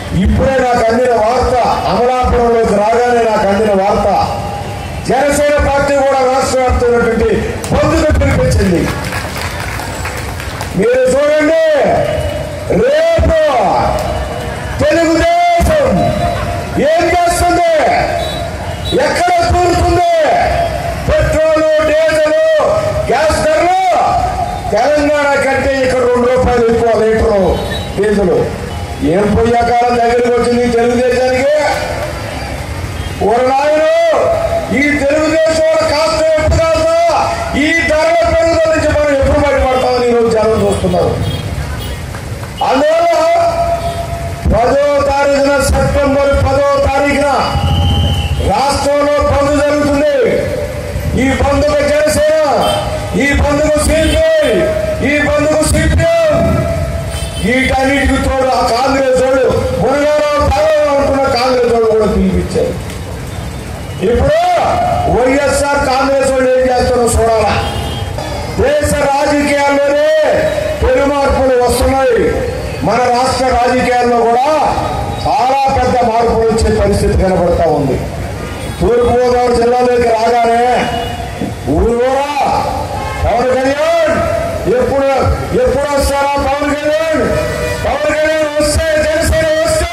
ఇప్పుడే నాకు అందిన వార్త, అమలాపురంలోకి రాగానే నాకు అందిన వార్త, జనసేన పార్టీ కూడా రాష్ట్ర వ్యాప్తమైనటువంటి బంధుకు పిలిపించింది. మీరు చూడండి, రేపు తెలుగుదేశం ఏం చేస్తుంది, ఎక్కడ కూరుతుంది? పెట్రోలు, డీజిల్, గ్యాస్ ధరలు తెలంగాణ కంటే ఇక్కడ 2 రూపాయలు ఎక్కువ లీటరు డీజిల్. ఏం పోయాకాలం దగ్గరికి వచ్చింది తెలుగుదేశానికి? నాయను, ఈ తెలుగుదేశం కాస్త ఎప్పుడు కాస్త ఈ ధరల పెరుగుదల నుంచి మనం ఎప్పుడు బయటపడతామని ఈరోజు జనం చూస్తున్నారు. అందువల్ల 10వ తారీఖున, సెప్టెంబర్ 10వ తారీఖున రాష్ట్రంలో బంద్ జరుగుతుంది. ఈ బంద్కు జనసేన, ఈ బంద్కు సిపిఐ, ఈ బంద్కు సిపిఎం, వీటన్నిటికి తోడు ఆ కాంగ్రెస్ వాడు మునగారావు తాళలో ఉంటున్న కాంగ్రెస్ వాడు కూడా పిలిపించారు. ఇప్పుడు వైఎస్ఆర్ కాంగ్రెస్ వాళ్ళు ఏం చేస్తారో చూడాలా. దేశ రాజకీయాల్లోనే పెను మార్పులు వస్తున్నాయి. మన రాష్ట్ర రాజకీయాల్లో కూడా చాలా పెద్ద మార్పులు వచ్చే పరిస్థితి కనబడతా ఉంది. తూర్పుగోదావరి జిల్లాలోకి రాగానే ఊరూరా పవన్ కళ్యాణ్ ఎప్పుడు వస్తారా? పవన్ కళ్యాణ్ వస్తే, జనసేన వస్తే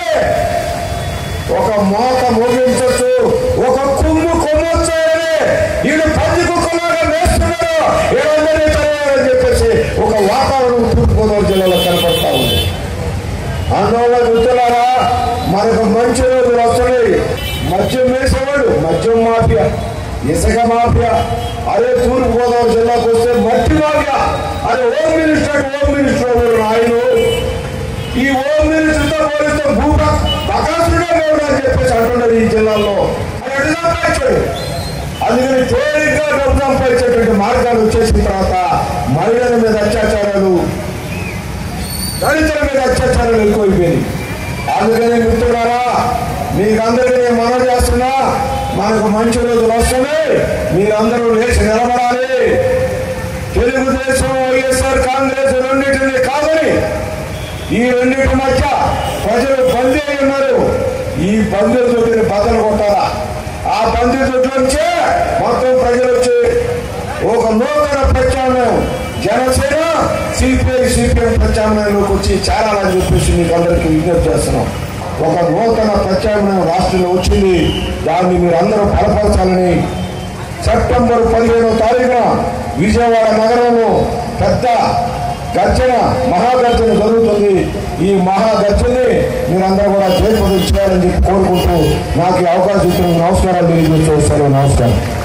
ఒక మోత మోగించచ్చు, ఒక కొమ్మొచ్చు అని వీళ్ళు పంది కుక్కలాగా వేస్తున్నాడు, ఏడందరినీ తరవాలని చెప్పేసి ఒక వాతావరణం తూర్పుగోదావరి జిల్లాలో కనపడతా ఉంది. అందువల్ల మిత్రులారా, మనకు మంచి రోజులు వస్తున్నాయి. మద్యం వేసేవాడు మద్యం మాఫియా, ఇసుక మాఫియా, అదే తూర్పుగోదావరి జిల్లాకు వస్తే మట్టి మాఫియా. అదే హోమ్ మినిస్టర్ ఆయన ఈ హోమ్ మినిస్టర్తో పోలిస్తే బకాసుడే లేవు అని చెప్పేసి అంటున్నారు ఈ జిల్లాలో. అది ఎటు సంపాదించాడు. అందుకని తేలిగ్గా డబ్బు సంపాదించేటువంటి మార్గాలు వచ్చేసిన తర్వాత మహిళల మీద అత్యాచారాలు, దళితుల మీద అత్యాచారాలు ఎక్కువైపోయింది. అందుకని మిత్రులారా, మీకందరికీ నేను మనవి చేస్తున్నా, మనకు మంచి రోజులు వస్తున్నాయి. మీరందరూ లేచి నిలబడాలి. తెలుగుదేశం, వైఎస్ఆర్ కాంగ్రెస్ రెండింటినీ కాదని ఈ రెండింటి మధ్య ప్రజలు బందీ అయి ఉన్నారు. ఈ బందీ తొట్టిని బద్దలు కొట్టాలా. ఆ బందీ తొట్టి నుంచే మొత్తం ప్రజలు వచ్చి ఒక నూతన ప్రత్యామ్నాయం, జనసేన సిపిఐ సిపిఎం ప్రత్యామ్నాయంలోకి వచ్చి చేరాలని చెప్పేసి మీకు అందరికీ విజ్ఞప్తి చేస్తున్నాం. ఒక నూతన ప్రత్యామ్నాయం రాష్ట్రంలో వచ్చింది. దాన్ని మీరు అందరూ బలపరచాలని సెప్టెంబర్ 15వ తారీఖున విజయవాడ నగరంలో పెద్ద గర్జన, మహాగర్జన జరుగుతుంది. ఈ మహాగర్జనని మీరందరూ కూడా జయప్రదం చేయాలని చెప్పి కోరుకుంటూ నాకు ఈ అవకాశం ఇచ్చిన నమస్కారాలు తెలియజేస్తూ వస్తాను. నమస్కారం.